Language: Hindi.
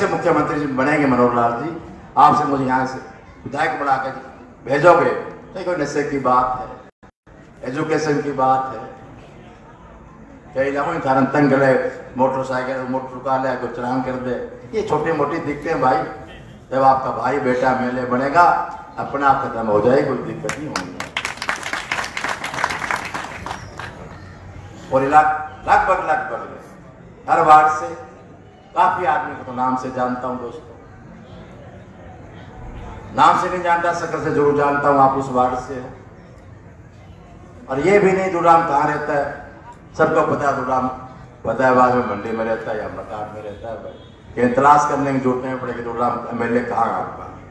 से मुख्यमंत्री जी बनेंगे मनोहर लाल जी, आपसे मुझे यहाँ से विधायक बना कर भेजोगे तो कोई नशे की बात है, एजुकेशन की बात है, कहीं जाऊँ थारन तंग ले मोटरसाइकिल मोटर का ले कुछ चलान कर दे, ये छोटी मोटी दिक्कतें हैं भाई। जब आपका भाई बेटा मेले बनेगा अपना आप खत्म हो जाएगी, कोई दिक्कत नहीं होगी। और लगभग हर वार्ड से काफी आदमी को तो नाम से जानता हूं दोस्तों, नाम से नहीं जानता, शक्ल से जरूर जानता हूं, आप उस वार्ड से हो। और ये भी नहीं दुर्राम कहाँ रहता है, सबको पता है दुर्राम फतेहाबाद में मंडी में रहता है या मकान में रहता है। भाई तलाश करने की जरूरत नहीं पड़ेगी दुर्राम एमएलए कहाँ आपका।